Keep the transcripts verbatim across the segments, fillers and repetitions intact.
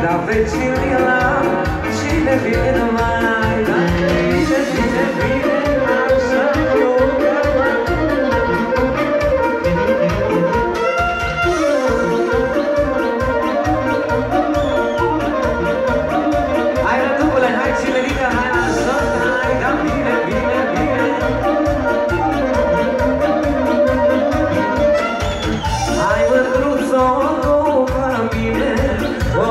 da vecinii la cine vine mai, da vine, vine, vine, așa lucră. Hai rădupule, hai Cilerica, hai la șot, hai, da vine, vine, vine. Hai mândruțo după mine, oh,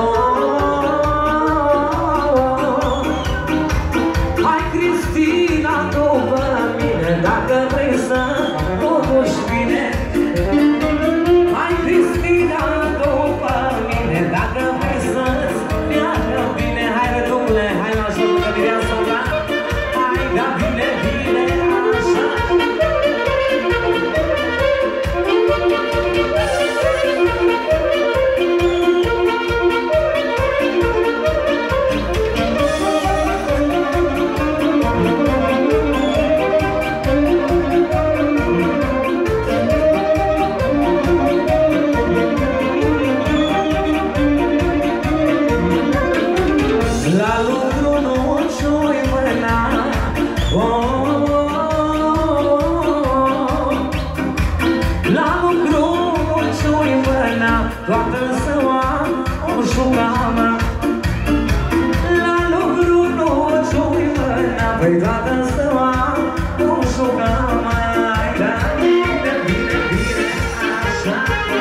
oh, oh. Hai Cristina după mine, dacă vrei să o duci bine. Hai Cristina după mine, dacă vrei să-ți meargă bine. Hai rădumule, hai la joc că vireasă ta. Hai, da bine, bine, așa. La lucru nu-ți-ui mâna, oh, oh, oh. La lucru nu-ți-ui mâna, toată ziua o jucam. La lucru nu-ți-ui mâna, păi toată ziua o jucam. Da, bine, bine, bine, așa.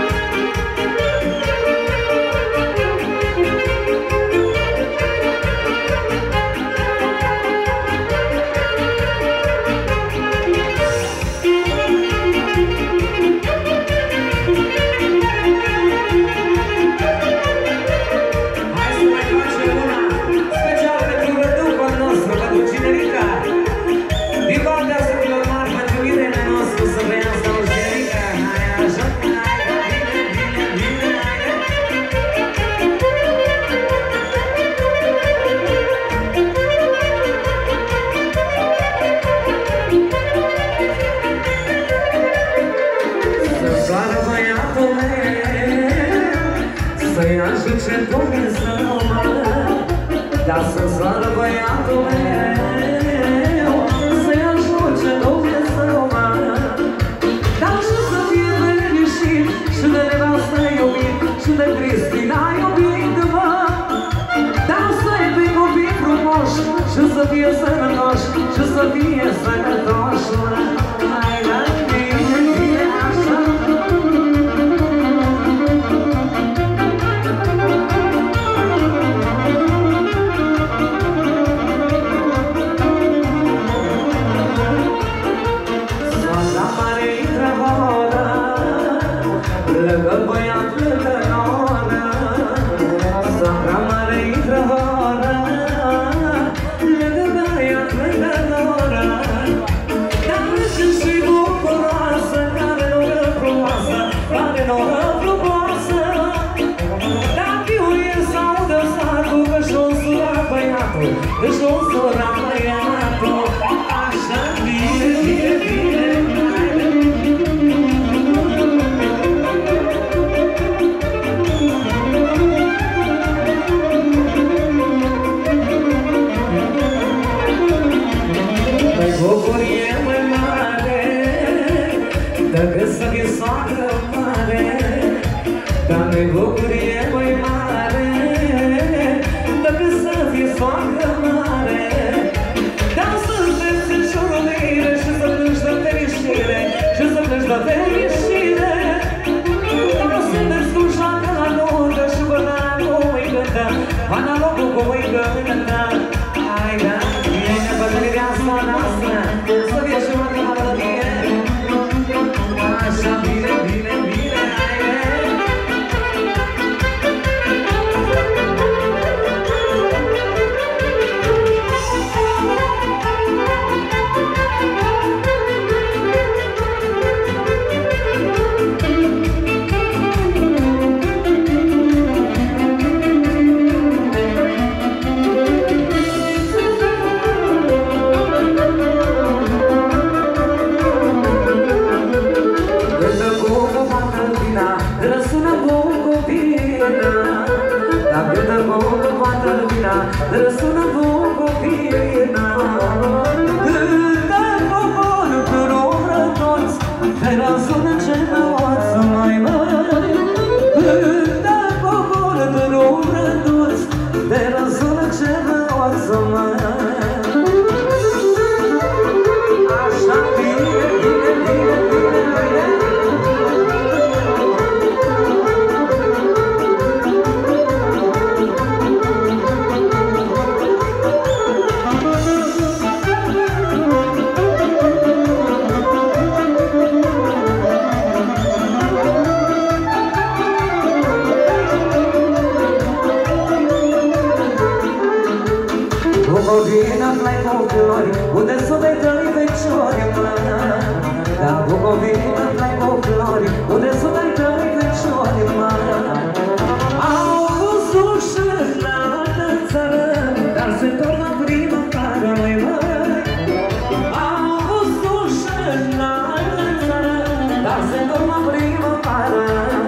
Să-i ajute Dumnezeu, mă, dar să sară băiatul meu. Să-i ajute Dumnezeu, mă, dar și să fie fericit și de nevastă iubit și de Cristina iubit, mă. Dar să-i pe copii frumoși și să fie sănătoși și să fie sănătoși, mă. Hai, la bine, bine, așa. Lângă băiat, lângă noră, Sandra mare intră horă. Lângă băiat, lângă noră, dar și și bucuroasă, care noră frumoasă, care noră frumoasă. Dar fiul e s-audă satul, că-și o sura băiatul, că-și o sura băiatul. Așa bine, bine, bine, bucurie mai mare, dacă să fie soacră mare. Dar nu-i bucurie mai mare, dacă să fie soacră mare. Dar să pleci în șurubire și să pleci de fericire, și să pleci de fericire. Dar să mergi cu joacă la nuntă și până nu îi cântă, analogul cu îi cântă. Hai, da, bine, bătălirea asta noastră, să fie și mă de la melodie. Așa, bine, bine, bine, haide. Bucovina, răsună Bucovina. Cântă poporul pe umbră toți, pe răsună ce năuață mai măi. Cântă poporul pe umbră toți, pe răsună ce năuață mai. Așa bine, bine, bine, bine, bine. Bucovina-ți lai folclori, unde sunt ai tăi feciori, mă. Da, Bucovina-ți lai folclori, unde sunt ai tăi feciori, mă. Au văzut și în altă țară, dar se întorc la primăvară, măi, măi. Au văzut și în altă țară, dar se întorc la primăvară.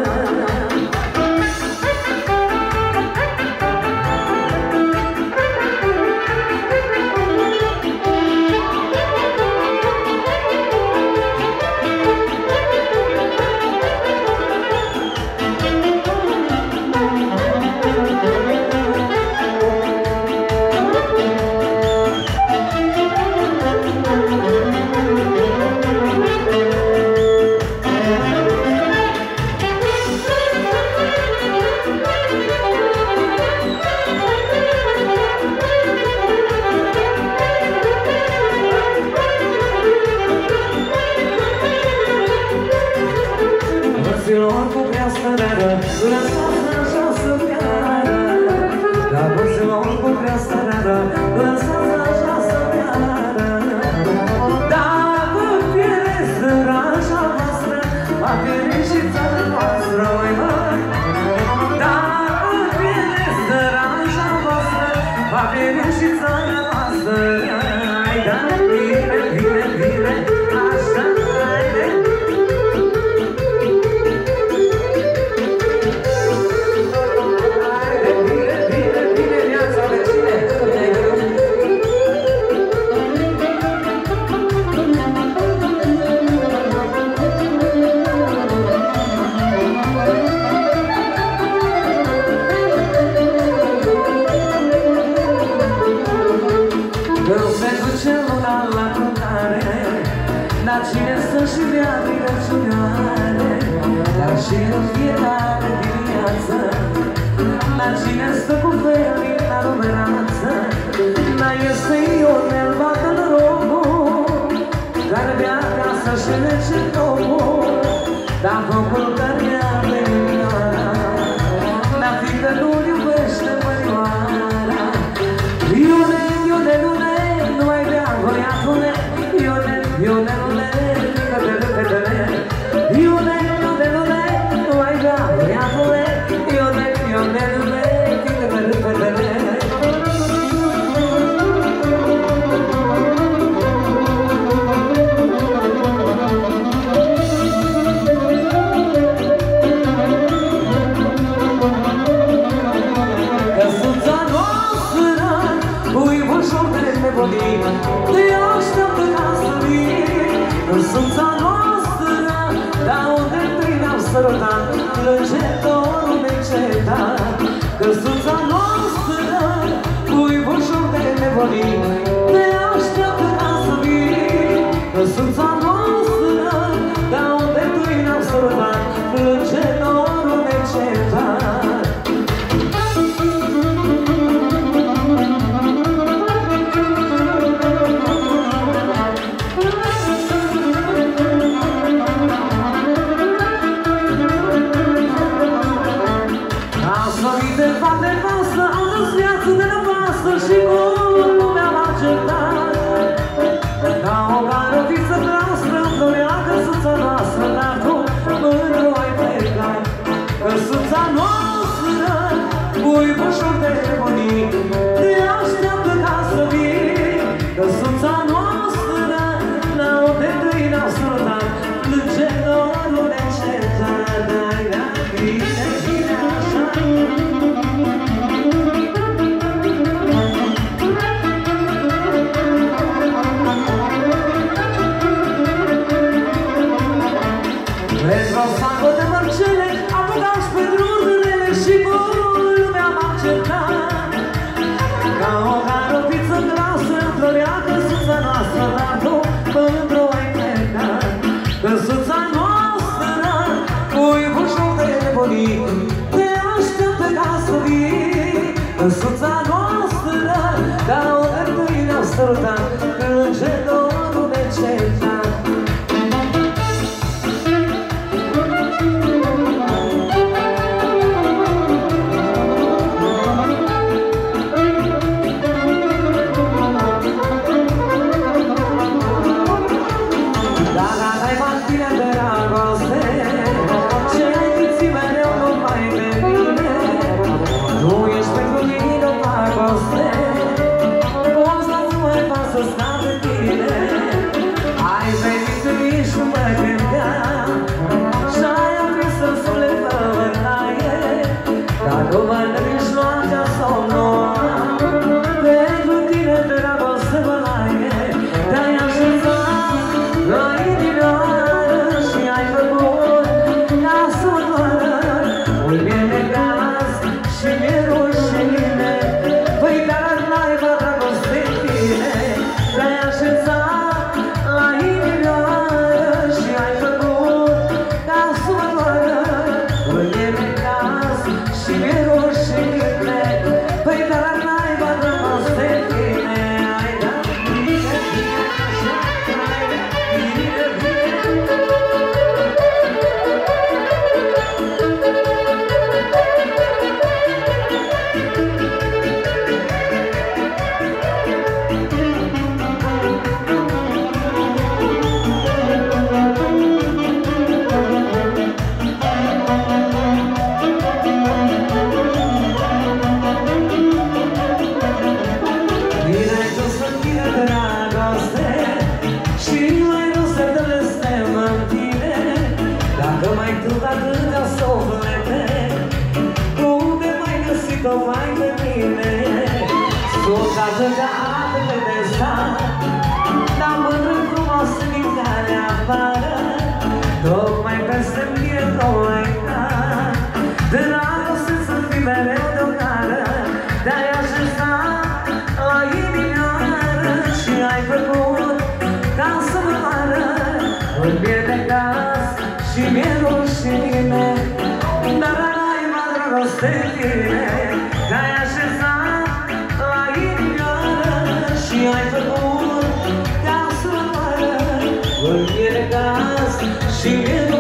Bărților cu prea stărără, lăsați așa să piară. La bărților cu prea stărără, lăsați așa să piară. Dacă pierde sărașa voastră, va pierde și țara noastră, măi, măi. Dacă pierde sărașa voastră, va pierde și țara noastră. Hai, da, bine, bine, bine, așa, haide. Dar cine să-și dea rugăciunioare, dar și în fiecare dimineață, dar cine stă cu felii la rumenață, dar este Ionel bată norocul, care bea acasă și lege topul, dar focul care ia pe minioara, dar fiindcă nu-l iubește mărioara. Ionel, Ionel, Ionel, nu mai bea băiatule, Ionel, Ionel, Ionel, cădele, cădele. Ionel, Ionel, Ionel, nu mai bea băiatule, Ionel, Ionel, Ionel, cădele, cădele. Căsuța noastră, uibușor de nebunii, te așteaptă ca să vii. Căsuța noastră, dar unde trei ne-am sărutat, plânge dorul neîncetat. Căsuța noastră, uibușor de nebunii, te așteaptă ca să vii. Căsuța noastră, dar unde trei ne-am sărutat, plânge dorul neîncetat. Și cu lumea m-a certat, ca o garotiță noastră, florea căsuța noastră, dar tu mândru ai plecat. Căsuța noastră, buibușor de nebunii, te așteaptă ca să vii. Căsuța noastră, n-au de trei n-au sărutat, plânge dorul neîncetat. Dai, dai, bine, bine, așa. Căsuța noastră, ca o rădăină săruta, plânge dorul necetat. Și mi-e rușine, dar n-ai mă dragoste tine, te-ai așezat la inimioară și ai făcut ca să moară. Îmi e necaz și mi-e